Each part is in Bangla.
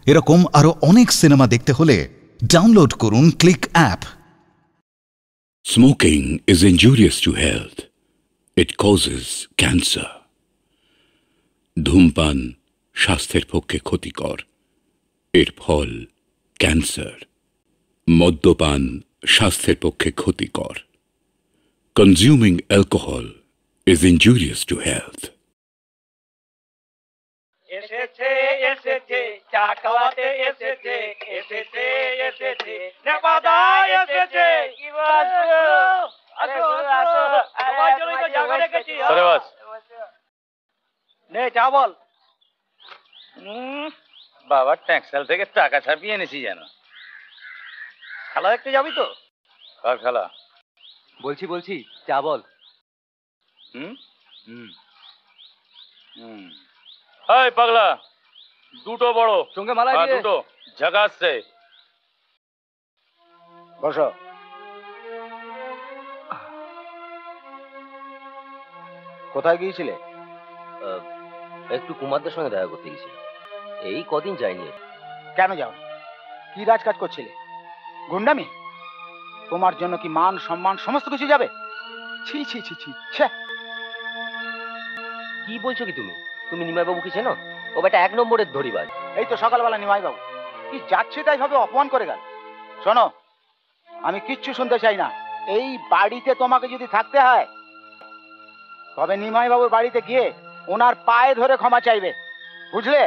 এরকম আরো অনেক সিনেমা দেখতে হলে ডাউনলোড করুন click app. Smoking is injurious to health. It causes cancer. ধূমপান স্বাস্থ্যের পক্ষে ক্ষতিকর, এর ফল ক্যান্সার। মদ্যপান স্বাস্থ্যের পক্ষে ক্ষতিকর। Consuming alcohol is injurious to health. এসেছে এসেছে চা খাওয়াতে এসেছে এসেছে এসেছে নেপাদা এসেছে কি বলছো আসো আসো সবাই চলে তো জায়গা রেখেছি আরে বাস নে চা বল বাবা ট্যাক্সেল থেকে টাকা ছাপিয়ে এনেছি জানো খেলা দেখতে যাবি তো কার খেলা বলছি চা বল। এই পাগলা দুটো বড় সঙ্গে মালাই দিয়ে দুটো ঝাকাসছে বসো। কোথায় গিয়েছিলে? একটু কুমারদের সঙ্গে দেখা করতে গেছিল, এই কদিন যায়নি। কেন যাও? কি রাজকাজ করছিলে? গুন্ডামি? তোমার জন্য কি মান সম্মান সমস্ত কিছু যাবে? ছি ছি ছি ছি। কি বলছো কি তুমি? তুমি নিমাই বাবুকে চেনো? ও বেটা এক নম্বরের ধরিবাজ। এই তো সকালবেলা নিমাই বাবু কি যাচ্ছে তাই ভাবে অপমান করে গেল। শোনো, আমি কিচ্ছু শুনতে চাই না। এই বাড়িতে তোমাকে যদি থাকতে হয় তবে নিমাই বাবুর বাড়িতে গিয়ে ওনার পায়ে ধরে ক্ষমা চাইবে, বুঝলে?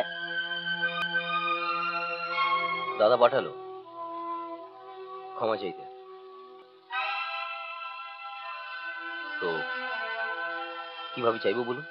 দাদা পাঠালো ক্ষমা চাইতে, তো কিভাবে চাইবো বলুন?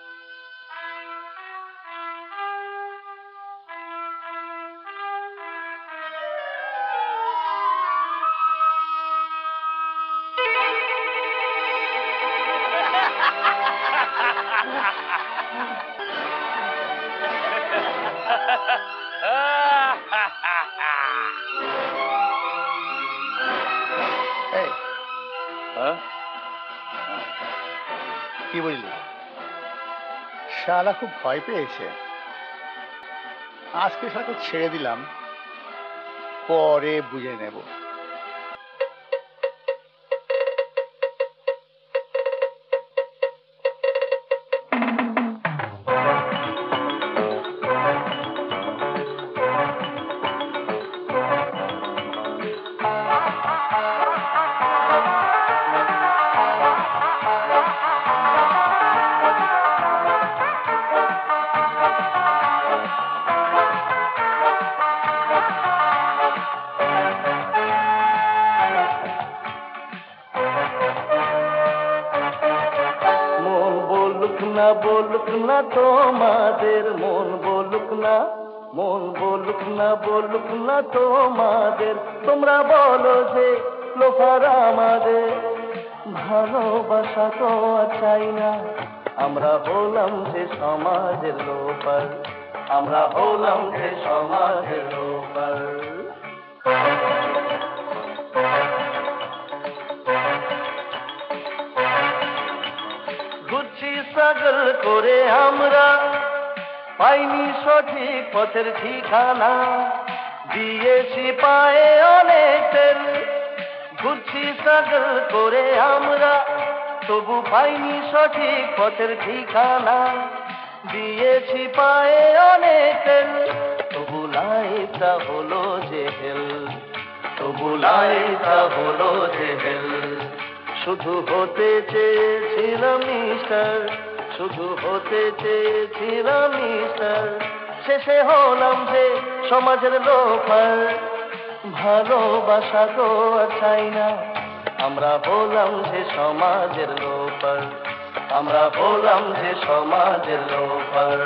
কি বুঝলি? শালা খুব ভয় পেয়েছে। আজকে শালাকে ছেড়ে দিলাম, পরে বুঝে নেব। বলুক না তোমাদের মন, বলুক না মন, বলুক না তোমাদের। তোমরা বলো যে লোফার আমাদের, ভালোবাসা তো চাই না। আমরা হলাম যে সমাজের লোফার, আমরা হলাম যে সমাজের লোফার। স্ট্রাগল করে আমরা পাইনি সঠিক পথের ঠিকানা, দিয়েছি পায়ে অনেক তেল। ঘুরছি স্ট্রাগল করে আমরা, তবু পাইনি সঠিক পথের ঠিকানা, দিয়েছি পায়ে অনেক তেল। তবু লাইফটা হলো যে হেল, তবু লাইফটা হলো যে হেল। শুধু হতে চেয়েছিলাম মিস্টার, শুধু হতে চেয়েছিলাম মিস্টার। শেষে হলাম যে সমাজের লোফার, ভালোবাসা তো চাই না। আমরা হলাম যে সমাজের লোফার, আমরা হলাম যে সমাজের লোফার।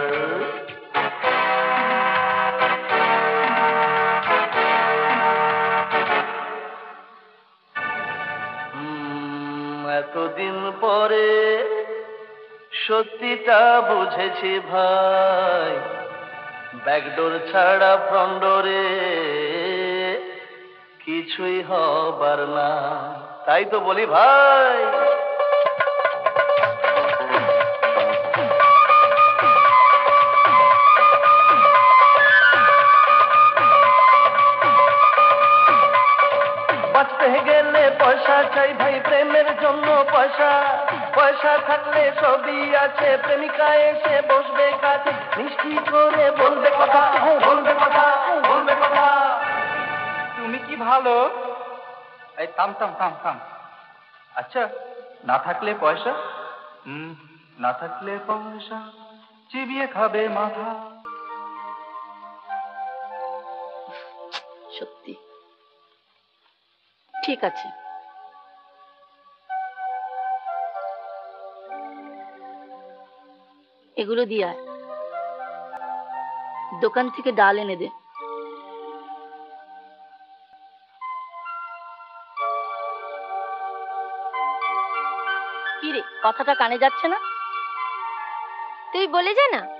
এতদিন পরে সত্যিটা বুঝেছি ভাই, ব্যাকডোর ছাড়া ফ্রন্ট ডোরে কিছুই হবার না। তাই তো বলি ভাই, জন্য পয়সা, পয়সা থাকলে সবই আছে, প্রেমিকা এসে বসবে কাছে, মিষ্টি করে বলবে কথা, বলবে কথা, বলবে কথা। তুমি কি ভালো? এই থাম থাম থাম থাম। আচ্ছা, না থাকলে পয়সা, না থাকলে পয়সা চিবিয়ে খাবে মাথা। সত্যি ঠিক আছে, এগুলো দিয়ে আয়, দোকান থেকে ডাল এনে দে। কি রে, কথাটা কানে যাচ্ছে না? তুই বলে যা না।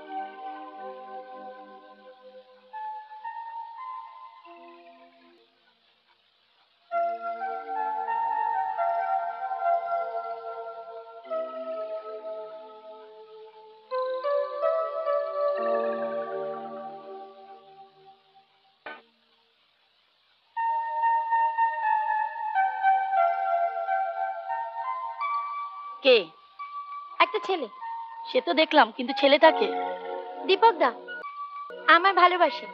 কে? একটা ছেলে। সে তো দেখলাম, কিন্তু ছেলেটাকে? দীপক দা আমার ভালোবাসে।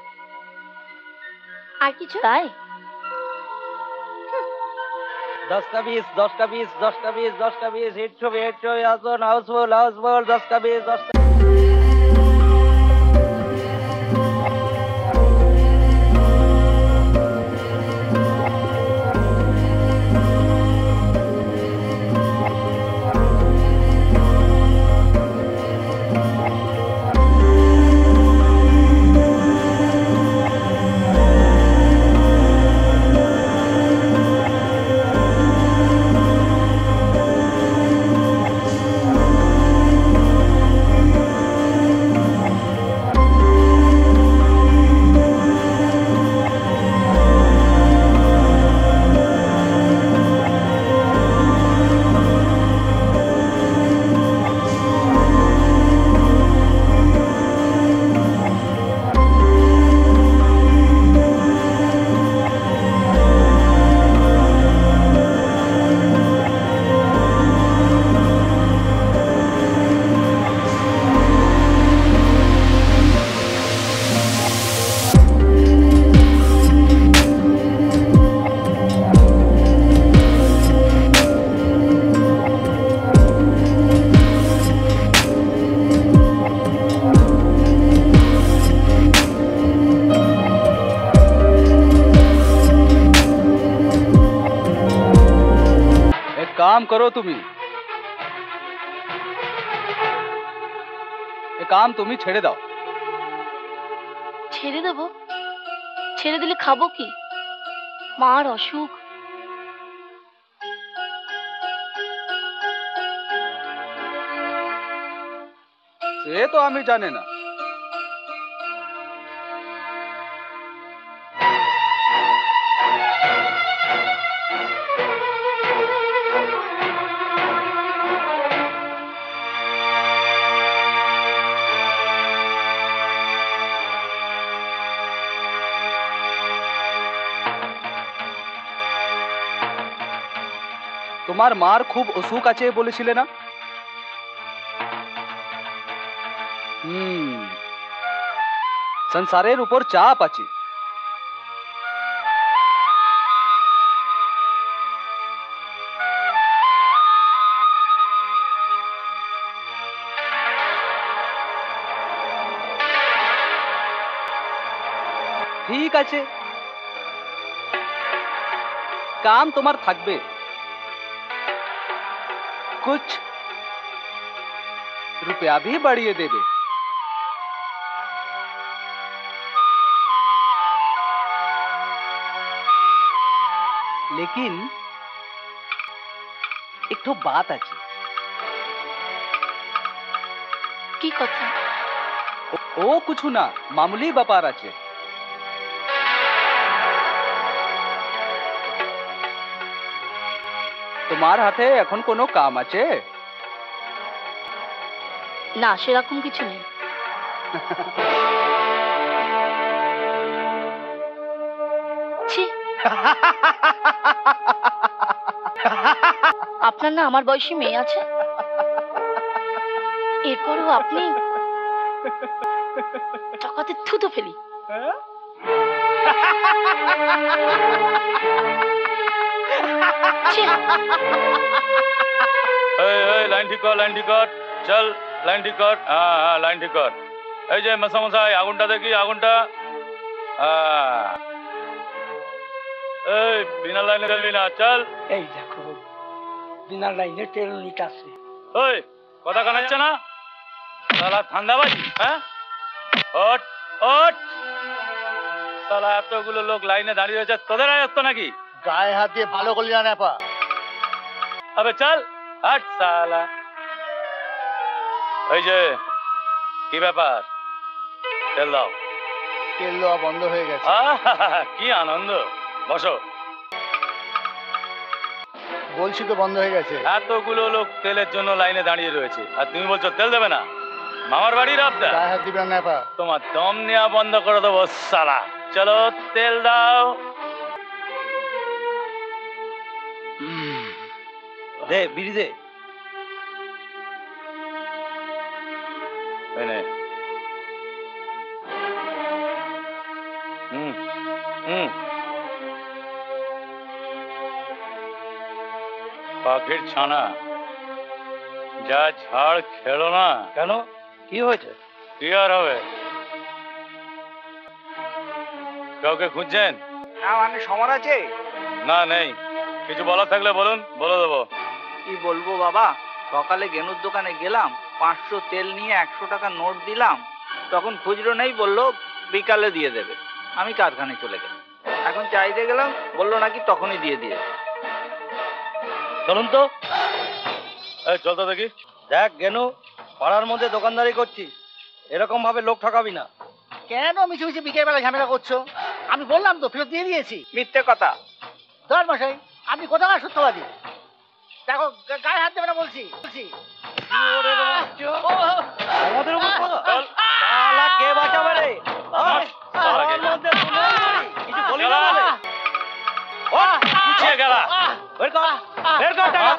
আর কিছু? তাই? 10 का 20, 10 का 20, 10 का 20, 10 का 20, हिट छवि, आसन, हाउसफुल, हाउसफुल, 10 का 20, 10 का। काम करो তুমি, এ কাম তুমি ছেড়ে দাও। ছেড়ে দেবো? ছেড়ে দিলে খাবো কি? মার অসুখ। সে তো আমি জানি না। তোমার মার খুব অসুখ আছে বলেছিলে না? সংসারের উপর চাপ আছে। ঠিক আছে, কাম তোমার থাকবে, कुछ रुपया भी बढ़िए देवे। लेकिन एक तो बात আছে। কি কথা? ও কিছু না, মামুলি ব্যাপার আছে। তোমার হাতে এখন কোনো কাম আছে? না, সেরকম কিছু নেই। ছি, আপনার না আমার বয়সী মেয়ে আছে, এরপরও আপনি চকাতে থুতো ফেলি। লাইন ঠিক কর, লাইন ঠিক কর, চল লাইন ঠিক কর। হ্যাঁ হ্যাঁ, লাইন ঠিক কর। এই যে মশাই আগুনটা দেখি, আগুনটা। এই বিনা লাইনে চলবি না, চল। এই দেখো বিনা লাইনে তেল নিকাছে। ওই কথা কানাচ্ছে না, শালা ঠান্ডাবাজি। হ্যাঁ, ওঠ ওঠ। শালা এতগুলো লোক লাইনে দাঁড়িয়ে রয়েছে, তোদের আসত নাকি? গায়ে হাত দিয়ে ভালো করলি না নেপা। আবে চল, হাট শালা। এই যে কি ব্যাপার, তেল দাও। তেল দেওয়া বন্ধ হয়ে গেছে। কি আনন্দ, বসো। বলছি তো বন্ধ হয়ে গেছে। এতগুলো লোক তেলের জন্য লাইনে দাঁড়িয়ে রয়েছে, আর তুমি বলছো তেল দেবে না? মামার বাড়ির আবদা। গায়ে হাত দিবে না নেপা। তোমার দম নেওয়া বন্ধ করে দেবো শালা। চলো তেল দাও। দে বিড়ি দে। পাখির ছানা, যা ঝাড় খেলো না। কেন, কি হয়েছে? কি আর হবে? কাউকে খুঁজছেন? না মানে সমর আছে? না নেই। কিছু বলার থাকলে বলুন, বলে দেবো। কি বলবো বাবা, সকালে গেনুর দোকানে গেলাম, 500 তেল নিয়ে 100 টাকা নোট দিলাম, তখন খুচরো নেই, বললো বিকালে দিয়ে দেবে। আমি কারখানায় চলে গেলাম, এখন চাইতে গেলাম, বললো নাকি তখনই দিয়ে দিয়ে। চলুন তো। এই চল তো দেখি। দেখ গেনু, পাড়ার মধ্যে দোকানদারি করছি, এরকম ভাবে লোক ঠকাবি না। কেন মিছু মিছু বিকেল বেলা ঝামেলা করছো? আমি বললাম তো ফেরত দিয়ে দিয়েছি। মিথ্যে কথা। ধর মশাই, আপনি কোথাকার সত্যবাদী? দেখো গায়ে হাত দেবে না বলছি। আমাদের উপর শালা কে বাঁচাবে রে? পাড়ার মধ্যে কিছু বলি না বলে গুছিয়ে গেলা। বের কর, বের কর টাকা।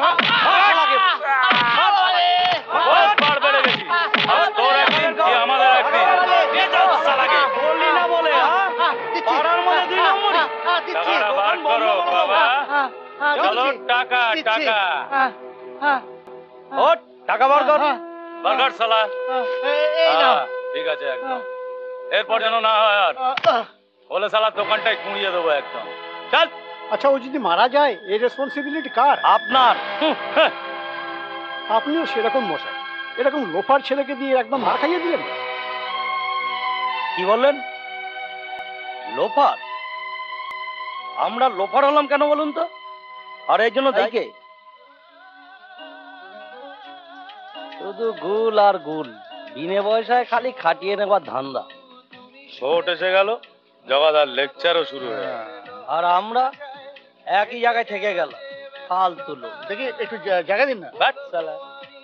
বার বেড়ে গেছি। তোর একদিন কি আমাদের একদিন। নিয়ে যাও শালাকে। বললি না বলে পাড়ার মধ্যে 2 নম্বরই। টাকাটা বার করো বাবা। চলো টাকা টাকা। ওঠ, টাকা বার কর। বার কর শালা। ঠিক আছে একদম। এরপর যেন না হয় আর। বলে শালা দোকানটাই কুঁড়িয়ে দেবো একদম। চল। আচ্ছা, ও যদি মারা যায় এই রেসপন্সিবিলিটি কার? আপনার। আপনিও সেরকম মশাই, এরকম লোফার ছেলেকে দিয়ে একদম মার খাইয়ে দিলেন। কি বললেন? লোফার? আমরা লোফার হলাম কেন বলুন তো? আর এর জন্য দায়ী কে? শুধু গুল আর গুল, বিনে পয়সায় খালি খাটিয়ে নেবার ধান্দা। ভোট এসে গেল, জগাদার লেকচারও শুরু হয়ে গেল। আর আমরা একই জায়গায় থেকে গেল, ফালতু লোক। দেখি একটু জায়গা দিন না। বাট শালা।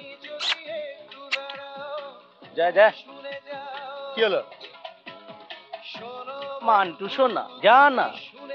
যা যা। কি হলো? মান্টু শোনা, যা না।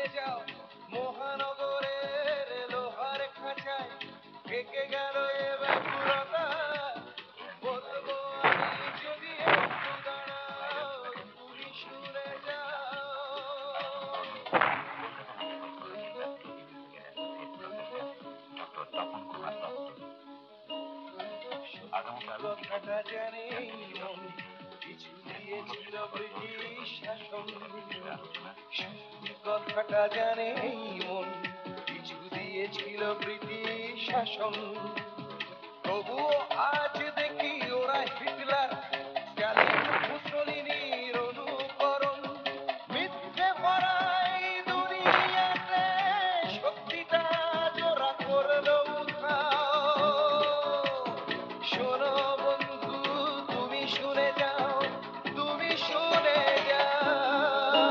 কথাটা জানে মন, কিছু দিয়েছিল ব্রিটিশ শাসন, তবুও আজ দেখি ওরা হিটলার, স্ট্যালিন, মুসলিনীর অনুকরণ। মিথ্যে ভরাই দুনিয়াতে সত্যিটা জোড়া করলো উধাও। শোনো বন্ধু, তুমি শুনে যাও, তুমি শুনে যাও।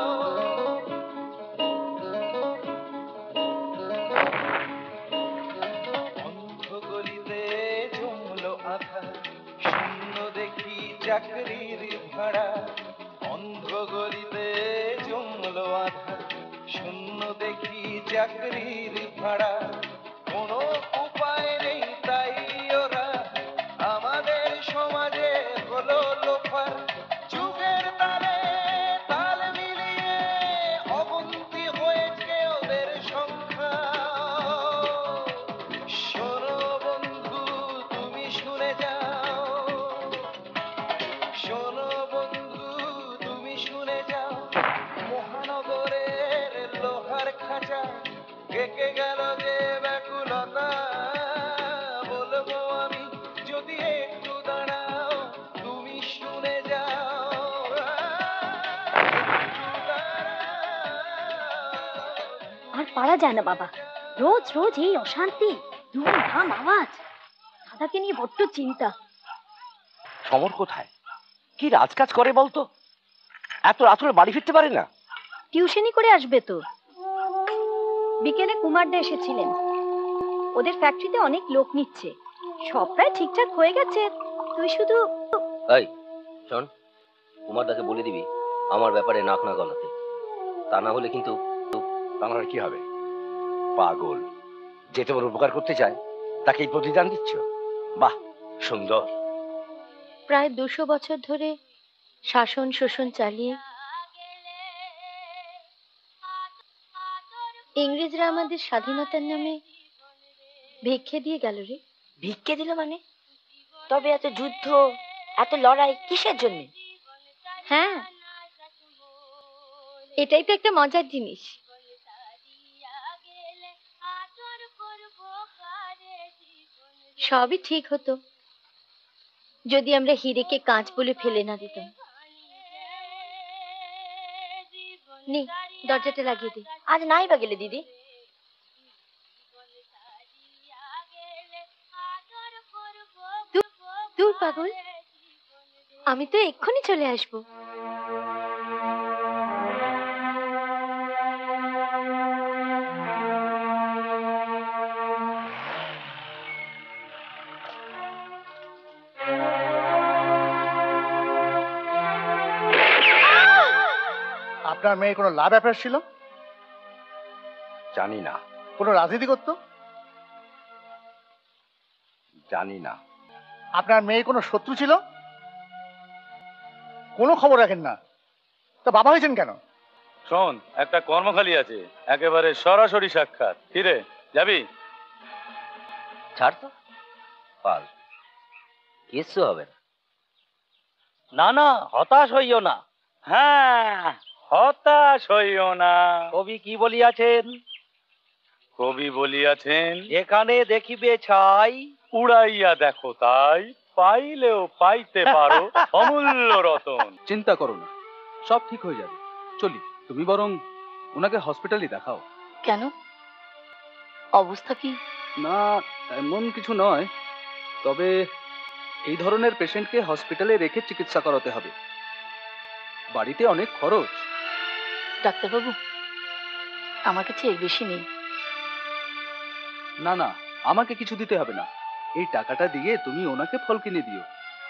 অন্ধগলিতে জমলো আধার, শূন্য দেখি চাকরির ভাড়া। অন্ধগলিতে জমলো আধার, শূন্য দেখি চাকরির ভাড়া। কোনো উপায় থেকে গেল যে ব্যাকুলতা, বলবো আমি যদি একটু দাঁড়াও, তুমি শুনে যাও। আর পারা যায় না বাবা, রোজ রোজ এই অশান্তি, ধুমধাম আওয়াজ, দাদাকে নিয়ে বড্ড চিন্তা। সমর কোথায়? কি রাজকাজ করে বলতো? এত রাত করে বাড়ি ফিরতে পারে না? টিউশনই করে আসবে তো। বিকেলে কুমারদা এসেছিলেন, ওদের ফ্যাক্টরিতে অনেক লোক নিচ্ছে, সব প্রায় ঠিকঠাক হয়ে গেছে, তুই শুধু। এই শোন, কুমারদাকে বলে দিবি আমার ব্যাপারে নাক না গলাতে, তা না হলে কিন্তু। তা না কি হবে? পাগল, যে তোমার উপকার করতে চায় তাকে এই প্রতিদান দিচ্ছ? বাহ, সুন্দর। প্রায় 200 বছর ধরে শাসন শোষণ চালিয়ে ইংরেজরা আমাদের স্বাধীনতার নামে ভিক্ষে দিয়ে গেল রে। ভিক্ষে দিল মানে? তবে এত যুদ্ধ, এত লড়াই কিসের জন্য? হ্যাঁ, এটাই তো একটা মজার জিনিস। সবই ঠিক হতো যদি আমরা হিরেকে কাঁচ বলে ফেলে না দিতাম। নে, দরজাটা লাগিয়ে দে। আজ নাই বা গেলে দিদি? দূর পাগল, আমি তো এক্ষুনি চলে আসবো। আপনার মেয়ে কোনো লাভ অ্যাফেয়ার ছিল? জানি না। কোনো রাজনীতি করতো? জানি না। আপনার মেয়ে কোনো শত্রু ছিল? কোনো খবর রাখেন না, তা বাবা হয়েছেন কেন? শোন, একটা কর্মখালি আছে, একেবারে সরাসরি সাক্ষাৎ। কিরে, যাবি? ছাড় তো, পাল, কিচ্ছু হবে না। না না, হতাশ হইও না। হ্যাঁ, হতাশ হইও না। কবি কি বলিয়াছেন? কবি বলিয়াছেন, যেখানে দেখিবে ছাই, উড়াইয়া দেখো তাই, পাইলেও পাইতে পারো অমূল্য রতন। চিন্তা করো না, সব ঠিক হয়ে যাবে। চলি, তুমি বরং ওনাকে হসপিটালে দেখাও। কেন, অবস্থা কি? না, এমন কিছু নয়, তবে এই ধরনের পেশেন্টকে হসপিটালে রেখে চিকিৎসা করাতে হবে। বাড়িতে অনেক খরচ। ডাক্তারবাবু, আমার কাছে এর বেশি নেই। না না, আমাকে কিছু দিতে হবে না, এই টাকাটা দিয়ে তুমি ওনাকে ফল কিনে দিও।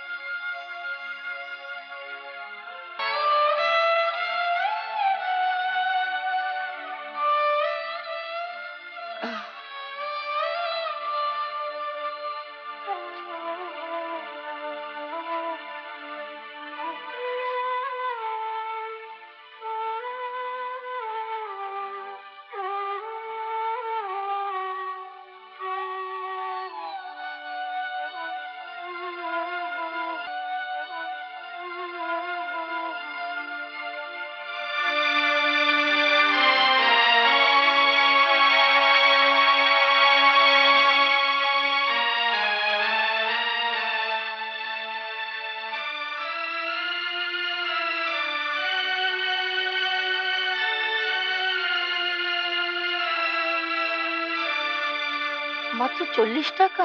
মাত্র 40 টাকা?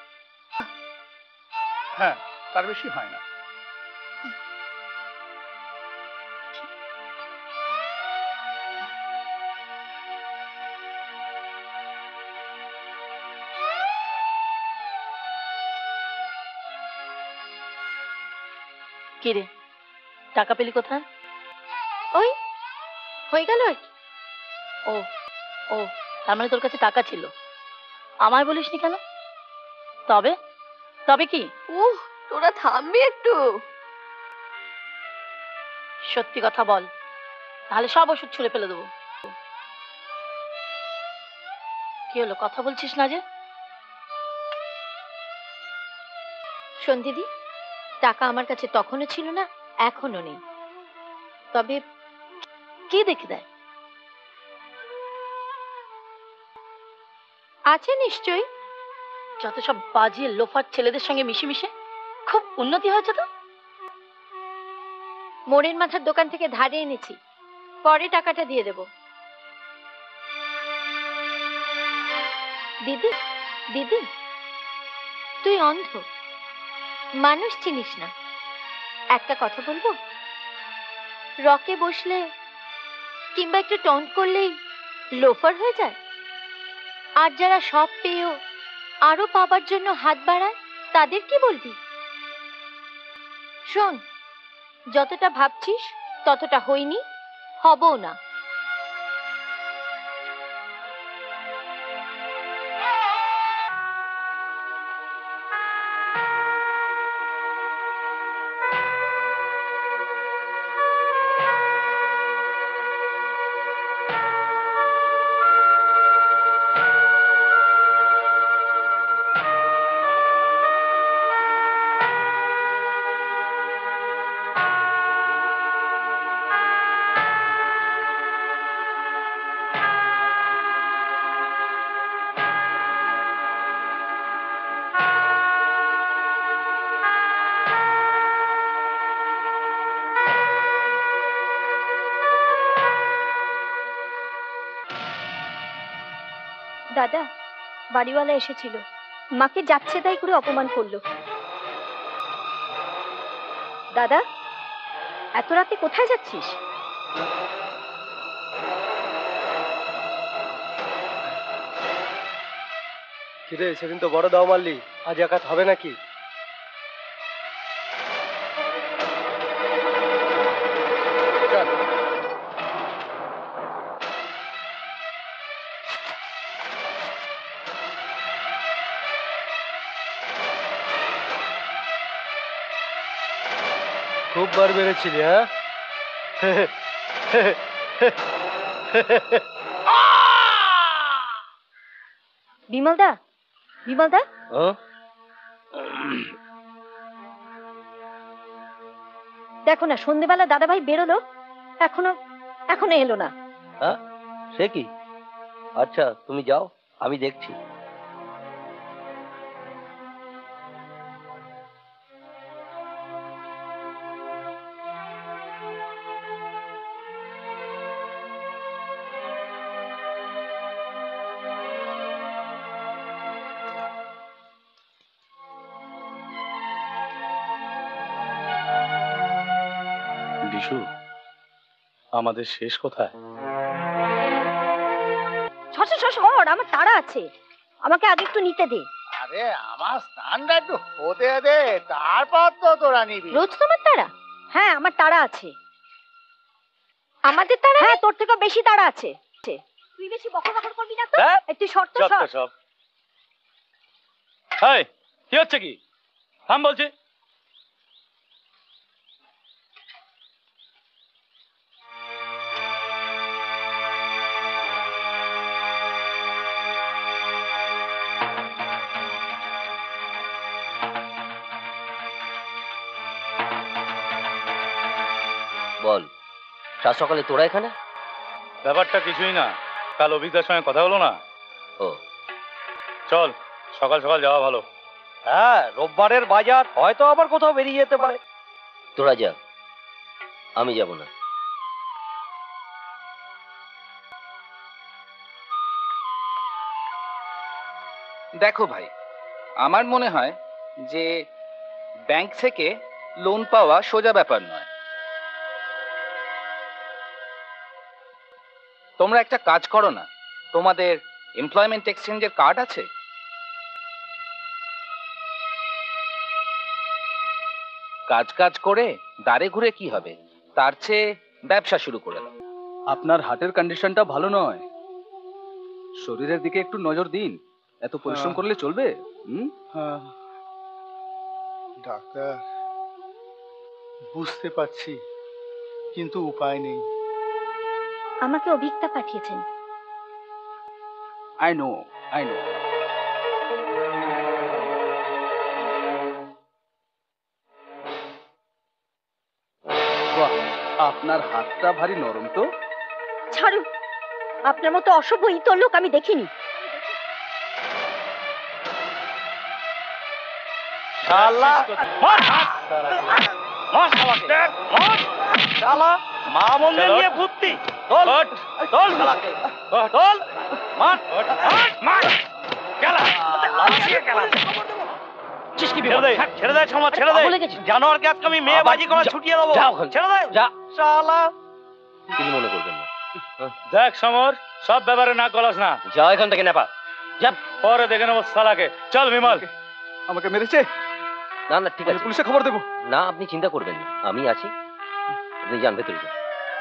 হ্যাঁ, তার বেশি হয় না। কি রে, টাকা পেলি কোথায়? ওই হয়ে গেল আর কি। ও ও, তার মানে তোর কাছে টাকা ছিল, আমায় বলিসনি কেন? তবে তবে কি? তোরা থামবি একটু? সত্যি কথা বল, তাহলে সব ওষুধ ছুঁড়ে ফেলে দেবো। কি হলো, কথা বলছিস না যে? শোন দিদি, টাকা আমার কাছে তখনও ছিল না, এখনো নেই। তবে কি দেখে দেয়? আছে নিশ্চয়ই। যত সব বাজিয়ে লোফার ছেলেদের সঙ্গে মিশে মিশে খুব উন্নতি হয়েছে তো। মোড়ের মাথার দোকান থেকে ধারে এনেছি, পরে টাকাটা দিয়ে দেব। দিদি, দিদি, তুই অন্ধ, মানুষ চিনিস না। একটা কথা বলবো, রকে বসলে কিংবা একটু টন্ট করলেই লোফার হয়ে যায়। আর যারা সব পেয়েও আরো পাবার জন্য হাত বাড়ায়, তাদের কি বলবি? শোন, যতটা ভাবছিস ততটা হইনি, হবও না। দাদা, বাড়িওয়ালা এসেছিল, মাকে যাচ্ছে তাই করে অপমান করলো। দাদা, এত রাতে কোথায় যাচ্ছিস? কিরে, সেদিন তো বড় দাও মারলি, আজ একাত হবে নাকি? খুব বার বেড়েছিলি, হ্যাঁ? বিমলদা, বিমলদা, দেখো না, সন্ধ্যেবেলা দাদাভাই বেরোলো, এখনো এলো না। হ্যাঁ, সে কি? আচ্ছা, তুমি যাও, আমি দেখছি। বিশু, আমাদের শেষ কোথায়? আমার তাড়া আছে, আমাকে আগে একটু নিতে দে। আরে আমার স্নানটা একটু হতে দে, তারপর তো তোরা নিবি। রোজ তোমার তাড়া? হ্যাঁ, আমার তাড়া আছে। আমাদের তাড়া? হ্যাঁ, তোর থেকে বেশি তাড়া আছে। তুই বেশি বকর বকর করবি না তো। একটু শর্ত সব। এই, কি হচ্ছে কি? থাম বলছি। বল, সাত সকালে তোরা এখানে? ব্যাপারটা কিছুই না, কাল অভিজ্ঞতার সঙ্গে কথা হলো না। ও, চল, সকাল সকাল যাওয়া ভালো। হ্যাঁ, রোববারের বাজার, হয়তো আবার কোথাও বেরিয়ে যেতে পারে। তোরা যা, আমি যাব না। দেখো ভাই, আমার মনে হয় যে ব্যাংক থেকে লোন পাওয়া সোজা ব্যাপার নয়। তোমরা একটা কাজ করো না, তোমাদের এমপ্লয়মেন্ট এক্সচেঞ্জের কার্ড আছে? কাজ করে দাঁড়ে ঘুরে কি হবে, তার চেয়ে ব্যবসা শুরু করে দাও। আপনার হার্টের কন্ডিশনটা ভালো নয়, শরীরের দিকে একটু নজর দিন। এত পরিশ্রম করলে চলবে? ডাক্তার, বুঝতে পারছি, কিন্তু উপায় নেই। আমাকে অভিজ্ঞতা পাঠিয়েছেন। I know. বাহ, আপনার হাতটা ভারী নরম তো। ছাড়ুন, আপনার মতো অসভ্য ইতর লোক আমি দেখিনি। শালা মার মার শালাকে মার শালা মা মন্দির নিয়ে ঘুরতি তোল তোল শালাকে তোল মার মার গেলা লাচিয়ে গেলা ছেড়ে দে সমর ছেড়ে দে জানোয়ারকে আজকে আমি মেয়ে বাজি করা ছুটিয়ে দেবো ছেড়ে দে যা শালা কিছু মনে করবেন না। দেখ সমর, সব ব্যাপারে না গলাস না। যা এখান থেকে নেপা যা, পরে দেখে নেবো শালাকে। চল বিমল। আমাকে মেরেছে? না না ঠিক আছে, পুলিশে খবর দেবো। না আপনি চিন্তা করবেন না, আমি আছি, আপনি যান ভেতরে যান।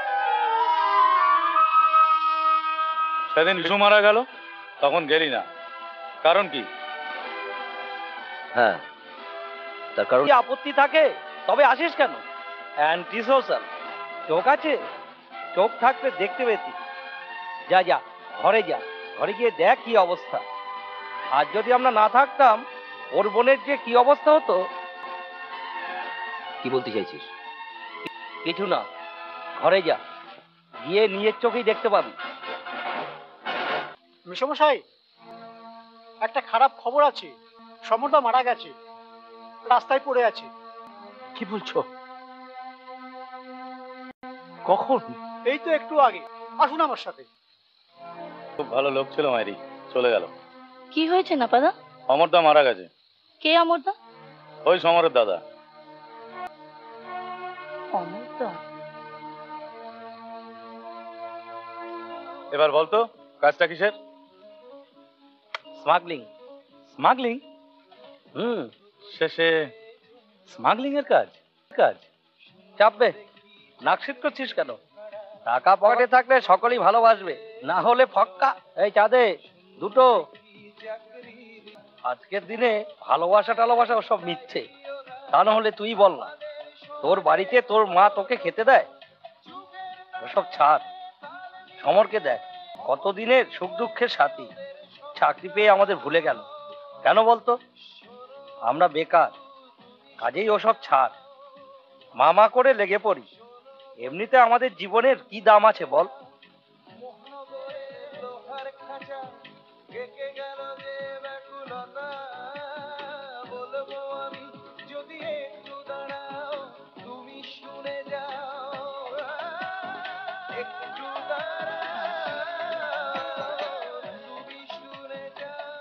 সেদিন বিশু মারা গেল, তখন গেলি না, কারণ কি? হ্যাঁ তার কারণ আপত্তি থাকে তবে আসিস কেন? অ্যান্টি সোশ্যাল চোখ আছে, চোখ থাকতে দেখতে পেতি। যা যা ঘরে যা, ঘরে গিয়ে দেখ কি অবস্থা। আর যদি আমরা না থাকতাম ওর বোনের যে কি অবস্থা হতো। কি বলতে চাইছিস? কিছু না, ঘরে যা, গিয়ে নিজের চোখেই দেখতে পাবি। মেশমশাই, একটা খারাপ খবর আছে। সমরদা মারা গেছে, রাস্তায় পড়ে আছে। কি বলছো? কখন? এই তো একটু আগে। আসুন আমার সাথে। খুব ভালো লোক ছিল মাইরি, চলে গেল। কি হয়েছে নাপাদা? অমরদা মারা গেছে। কে অমরদা? ওই সমরের দাদা। অমরদা? এবার বলতো কাজটা কিসের? স্মাগলিং। স্মাগলিং? শেষে স্মাগলিং এর কাজ? চাপবে, নাকশিট করছিস কেন? টাকা পকেটে থাকলে সকলেই ভালোবাসবে, না হলে ফক্কা। এই চাঁদে দুটো। আজকের দিনে ভালোবাসা টালোবাসা ওসব মিথ্যে। তা না হলে তুই বল না, তোর বাড়িতে তোর মা তোকে খেতে দেয়? ওসব ছাড়। সমরকে দেখ, কতদিনের সুখ দুঃখের সাথী, চাকরি পেয়ে আমাদের ভুলে গেল। কেন বলতো? আমরা বেকার, কাজেই ওসব ছাড়। মামা করে লেগে পড়ি। এমনিতে আমাদের জীবনের কি দাম আছে বল? বলবো আমি যদি একটু দাঁড়াও, তুমি শুনে যাও, একটু দাঁড়াও, তুমি শুনে যাও।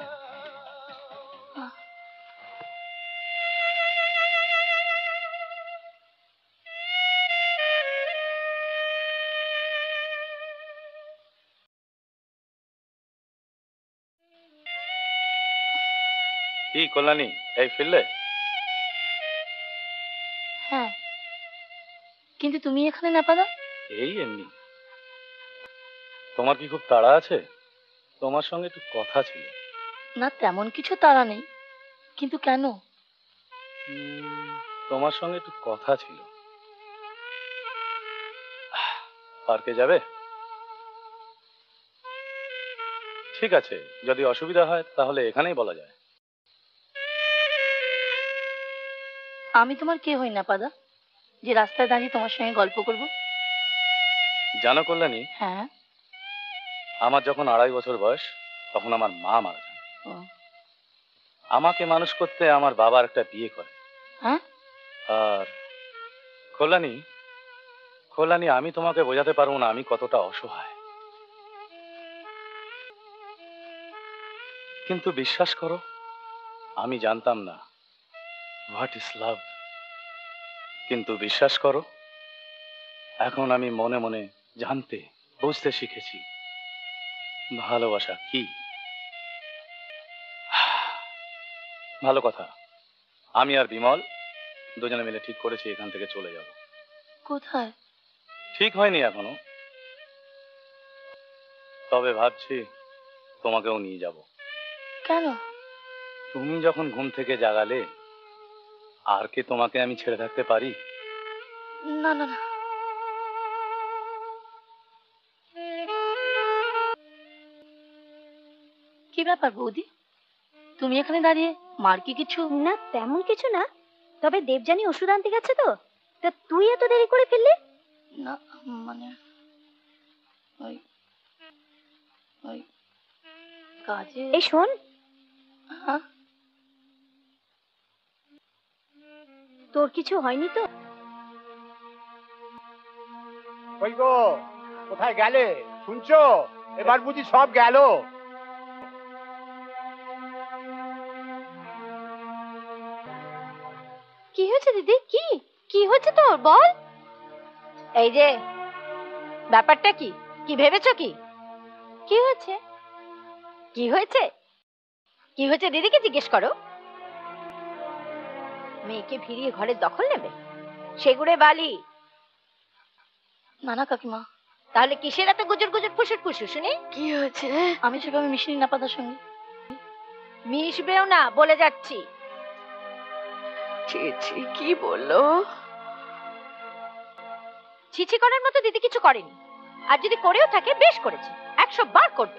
কি কল্যাণী, এই ফিরলে? হ্যাঁ, কিন্তু তুমি এখানে নাপাদা? এই এমনি। তোমার কি খুব তাড়া আছে? তোমার সঙ্গে একটু কথা ছিল। না তেমন কিছু তাড়া নেই, কিন্তু কেন? তোমার সঙ্গে একটু কথা ছিল। পার্কে যাবে? ঠিক আছে, যদি অসুবিধা হয় তাহলে এখানেই বলা যায়। আমি তোমার কে হই নাপাদা যে রাস্তায় দাঁড়িয়ে তোমার সঙ্গে গল্প করব? জানো কল্যাণী, হ্যাঁ। আমার যখন 2.5 বছর বয়স তখন আমার মা মারা যান। আমাকে মানুষ করতে আমার বাবার একটা বিয়ে করে। হ্যাঁ? আর কল্যাণী, আমি তোমাকে বোঝাতে পারবো না আমি কতটা অসহায়। কিন্তু বিশ্বাস করো, আমি জানতাম না হোয়াট ইজ লাভ। কিন্তু বিশ্বাস করো, এখন আমি মনে মনে জানতে বুঝতে শিখেছি ভালোবাসা কি। ভালো কথা, আমি আর বিমল দুজনে মিলে ঠিক করেছি এখান থেকে চলে যাব। কোথায়? ঠিক হয়নি এখনো, তবে ভাবছি তোমাকেও নিয়ে যাব। কেন? তুমি যখন ঘুম থেকে জাগালে, আর কি তোমাকে আমি ছেড়ে থাকতে পারি? না না না। কি ব্যাপার বৌদি, তুমি এখানে দাঁড়িয়ে? মার কি কিছু? না তেমন কিছু না, তবে দেবযানী ওষুধ আনতে গেছে তো, তা তুই এত দেরি করে ফিরলি? না মানে ওই ওই কাজে। এই শোন, হ্যাঁ তোর কিছু হয়নি তো? ওই গো, কোথায় গেলে শুনছো? এবার বুঝি সব গেল। কি হয়েছে দিদি? কি কি হয়েছে তোর বল? এই যে ব্যাপারটা কি, কি ভেবেছো? কি কি হয়েছে? কি হয়েছে? কি হয়েছে দিদিকে জিজ্ঞেস করো। মেয়েকে ফিরিয়ে ঘরের দখল নেবে? সেগুড়ে বালি। না না কাকিমা। তাহলে কিসের এত গুজর গুজর ফুসুর ফুসুর শুনি? কি হয়েছে? আমি সেভাবে মিশিনি না পাতার সঙ্গে। মিশবেও না বলে যাচ্ছি। ছি ছি, কি বললো? ছিছি করার মতো দিদি কিছু করেনি, আর যদি করেও থাকে বেশ করেছে, 100 বার করবে।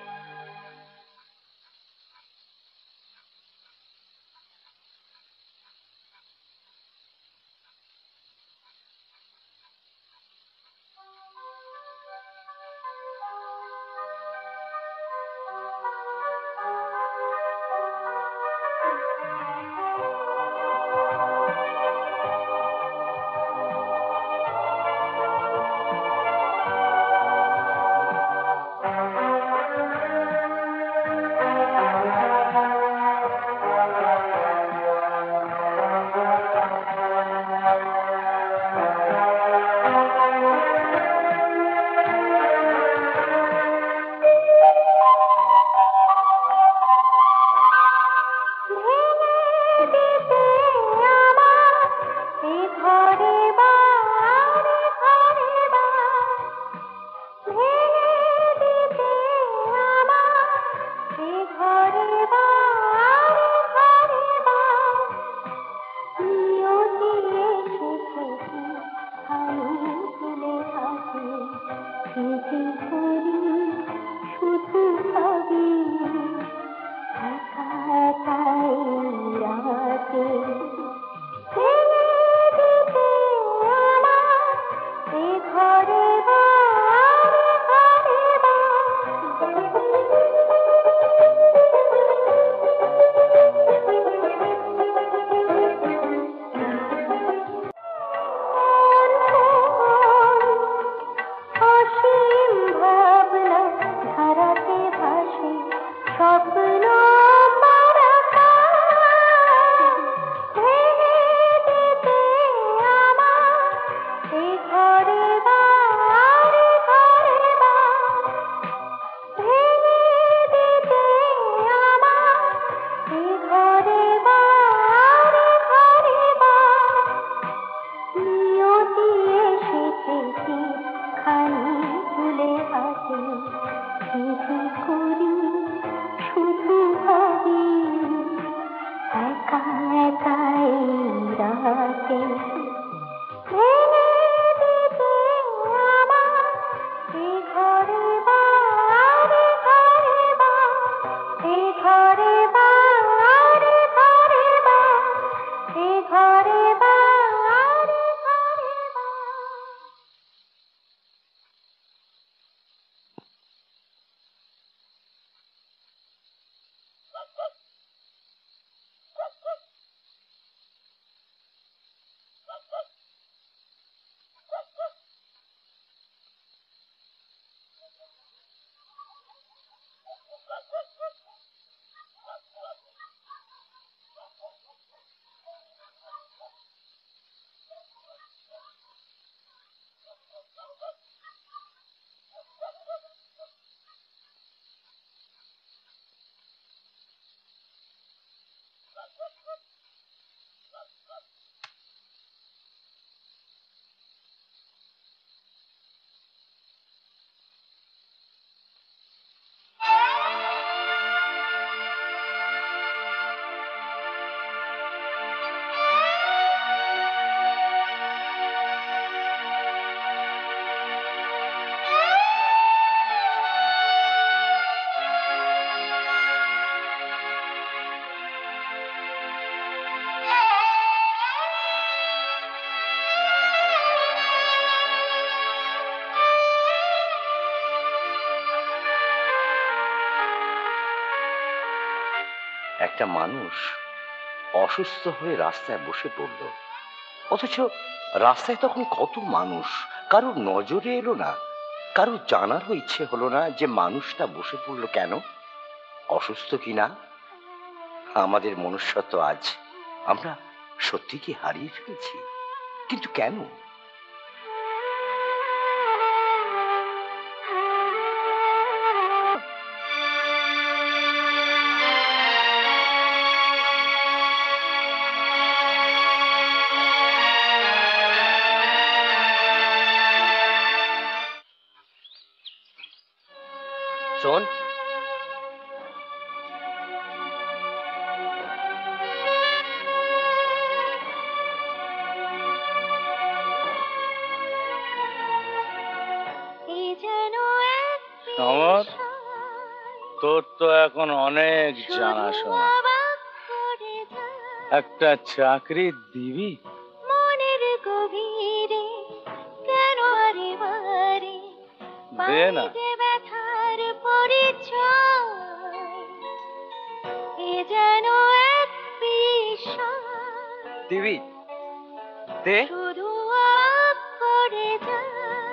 একটা মানুষ অসুস্থ হয়ে রাস্তায় বসে পড়ল, অথচ রাস্তায় তখন কত মানুষ, কারোর নজরে এলো না, কারোর জানারও ইচ্ছে হলো না যে মানুষটা বসে পড়লো কেন, অসুস্থ কিনা। আমাদের মনুষ্যত্ব আজ আমরা সত্যি কি হারিয়ে ফেলেছি? কিন্তু কেন? শোন, সমর, তোর তো এখন অনেক জানাশোনা, একটা চাকরি দিবি? মনের গভীরে কেন বারে বারে দে না। বাড়িতে ব্যথার পরিচয়, এ যেন এক বিষয় দিবি দে। শুধু অবাক করে যায়।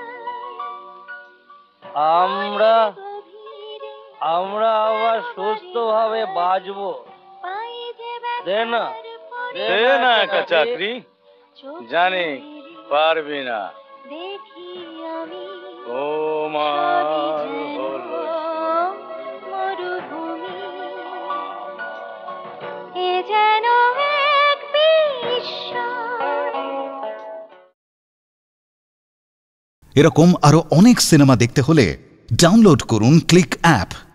আমরা আমরা আবার সুস্থভাবে বাঁচবো। দে না, দে না একটা চাকরি, জানি পারবি না। দেখি আমি তোমার হলো মরুভূমি, এ যেন এক বিস্ময়। এরকম আরো অনেক সিনেমা দেখতে হলে ডাউনলোড করুন ক্লিক অ্যাপ।